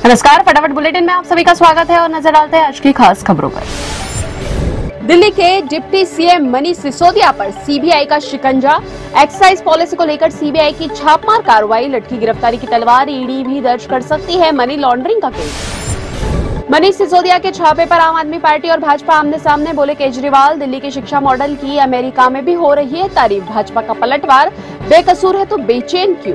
नमस्कार, फटाफट बुलेटिन में आप सभी का स्वागत है और नजर डालते हैं आज की खास खबरों पर। दिल्ली के डिप्टी सीएम मनीष सिसोदिया पर सीबीआई का शिकंजा। एक्साइज पॉलिसी को लेकर सीबीआई की छापमार कार्रवाई, लटकी गिरफ्तारी की तलवार, ईडी भी दर्ज कर सकती है मनी लॉन्ड्रिंग का केस। मनीष सिसोदिया के छापे पर आम आदमी पार्टी और भाजपा आमने सामने, बोले केजरीवाल। दिल्ली के शिक्षा मॉडल की अमेरिका में भी हो रही है तारीफ, भाजपा का पलटवार। बेकसूर है तो बेचैन क्यों?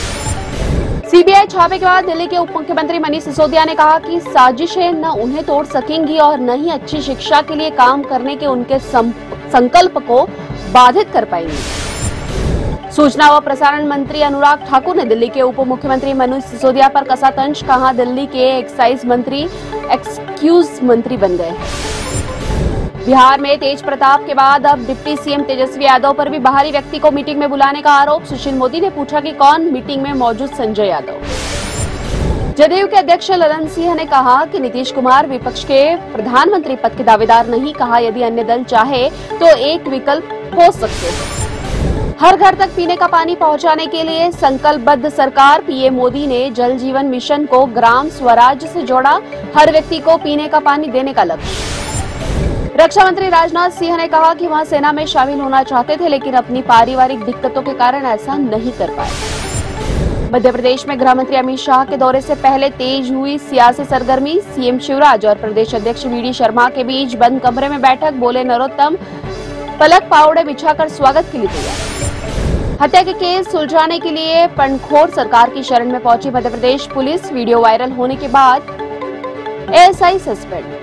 सीबीआई छापे के बाद दिल्ली के उप मुख्यमंत्री मनीष सिसोदिया ने कहा कि साजिशें न उन्हें तोड़ सकेंगी और न ही अच्छी शिक्षा के लिए काम करने के उनके संकल्प को बाधित कर पाएंगी। सूचना व प्रसारण मंत्री अनुराग ठाकुर ने दिल्ली के उप मुख्यमंत्री मनीष सिसोदिया पर कसा तंज, कहा दिल्ली के एक्साइज मंत्री एक्सक्यूज मंत्री बन गए। बिहार में तेज प्रताप के बाद अब डिप्टी सीएम तेजस्वी यादव पर भी बाहरी व्यक्ति को मीटिंग में बुलाने का आरोप। सुशील मोदी ने पूछा कि कौन मीटिंग में मौजूद? संजय यादव। जदयू के अध्यक्ष ललन सिंह ने कहा कि नीतीश कुमार विपक्ष के प्रधानमंत्री पद के दावेदार नहीं, कहा यदि अन्य दल चाहे तो एक विकल्प हो सकते हैं। हर घर तक पीने का पानी पहुंचाने के लिए संकल्पबद्ध सरकार। पीएम मोदी ने जल जीवन मिशन को ग्राम स्वराज से जोड़ा, हर व्यक्ति को पीने का पानी देने का लक्ष्य। रक्षा मंत्री राजनाथ सिंह ने कहा कि वहां सेना में शामिल होना चाहते थे, लेकिन अपनी पारिवारिक दिक्कतों के कारण ऐसा नहीं कर पाए। मध्य प्रदेश में गृह मंत्री अमित शाह के दौरे से पहले तेज हुई सियासी सरगर्मी। सीएम शिवराज और प्रदेश अध्यक्ष वीडी शर्मा के बीच बंद कमरे में बैठक, बोले नरोत्तम। पलक पावड़े बिछाकर स्वागत के लिए तैयार। हत्या के केस सुलझाने के लिए पंडखोर सरकार की शरण में पहुंची Madhya Pradesh police. Video viral होने के बाद एएसआई सस्पेंड।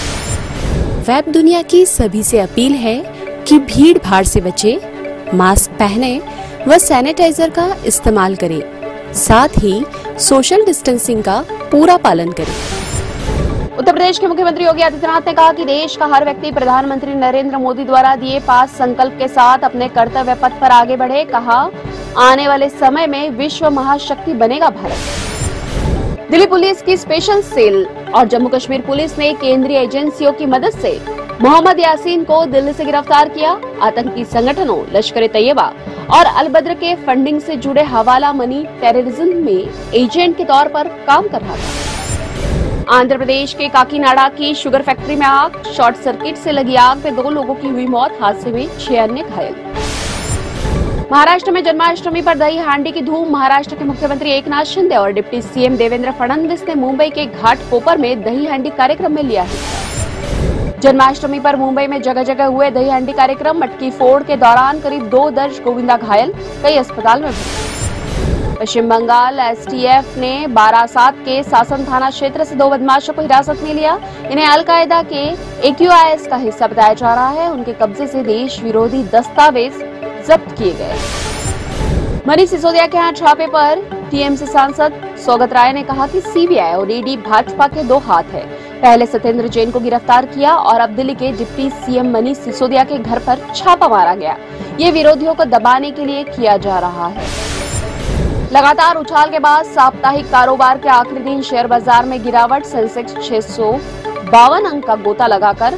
वेब दुनिया की सभी से अपील है कि भीड़ भाड़ से बचे, मास्क पहने व सैनिटाइजर का इस्तेमाल करें, साथ ही सोशल डिस्टेंसिंग का पूरा पालन करें। उत्तर प्रदेश के मुख्यमंत्री योगी आदित्यनाथ ने कहा कि देश का हर व्यक्ति प्रधानमंत्री नरेंद्र मोदी द्वारा दिए 5 संकल्प के साथ अपने कर्तव्य पथ पर आगे बढ़े। कहा आने वाले समय में विश्व महाशक्ति बनेगा भारत। दिल्ली पुलिस की स्पेशल सेल और जम्मू कश्मीर पुलिस ने केंद्रीय एजेंसियों की मदद से मोहम्मद यासीन को दिल्ली से गिरफ्तार किया। आतंकी संगठनों लश्कर ए तैयबा और अलबद्र के फंडिंग से जुड़े हवाला मनी टेररिज्म में एजेंट के तौर पर काम कर रहा था। आंध्र प्रदेश के काकीनाडा की शुगर फैक्ट्री में आग, शॉर्ट सर्किट से लगी आग में 2 लोगों की हुई मौत, हादसे में 6 अन्य घायल। महाराष्ट्र में जन्माष्टमी पर दही हांडी की धूम। महाराष्ट्र के मुख्यमंत्री एकनाथ शिंदे और डिप्टी सीएम देवेंद्र फडणवीस ने मुंबई के घाटकोपर में दही हांडी कार्यक्रम में लिया है। जन्माष्टमी पर मुंबई में जगह जगह हुए दही हांडी कार्यक्रम। मटकी फोड़ के दौरान करीब 2 दर्ज गोविंदा घायल, कई अस्पताल में भर्ती। पश्चिम बंगाल एसटीएफ ने बारासात के शासन थाना क्षेत्र से 2 बदमाशों को हिरासत में लिया। इन्हें अलकायदा के AQIS का हिस्सा बताया जा रहा है। उनके कब्जे से देश विरोधी दस्तावेज जब्त किए गए। मनीष सिसोदिया के यहाँ छापे पर टीएमसी सांसद सौगत राय ने कहा कि सीबीआई और ईडी भाजपा के 2 हाथ है। पहले सत्येंद्र जैन को गिरफ्तार किया और अब दिल्ली के डिप्टी सीएम मनीष सिसोदिया के घर पर छापा मारा गया। ये विरोधियों को दबाने के लिए किया जा रहा है। लगातार उछाल के बाद साप्ताहिक कारोबार के आखिरी दिन शेयर बाजार में गिरावट। सेंसेक्स 652 अंक का गोता लगाकर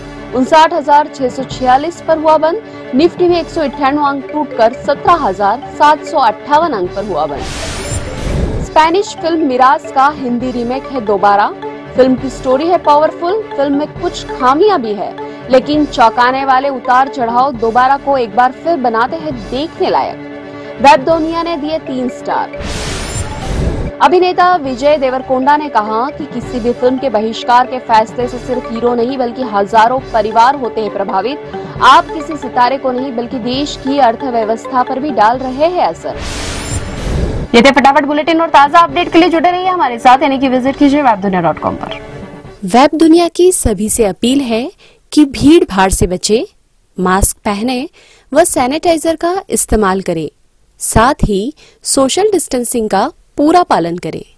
59,646 पर हुआ बंद। निफ्टी भी 198 अंक टूटकर 17,758 अंक पर हुआ बंद। स्पेनिश फिल्म मिराज का हिंदी रीमेक है दोबारा। फिल्म की स्टोरी है पावरफुल। फिल्म में कुछ खामियां भी है, लेकिन चौंकाने वाले उतार चढ़ाव दोबारा को एक बार फिर बनाते हैं देखने लायक। वेब दुनिया ने दिए 3 स्टार। अभिनेता विजय देवरकोंडा ने कहा कि किसी भी फिल्म के बहिष्कार के फैसले से सिर्फ हीरो नहीं बल्कि हजारों परिवार होते हैं प्रभावित। आप किसी सितारे को नहीं बल्कि देश की अर्थव्यवस्था पर भी डाल रहे हैं असर। ये थे फटाफट बुलेटिन और ताजा अपडेट के लिए जुड़े रहिए हमारे साथ, यानी कि विजिट कीजिए webdunia.com पर। वेब दुनिया की सभी से अपील है कि भीड़ भाड़ से बचे, मास्क पहने व सैनिटाइजर का इस्तेमाल करें, साथ ही सोशल डिस्टेंसिंग का पूरा पालन करें।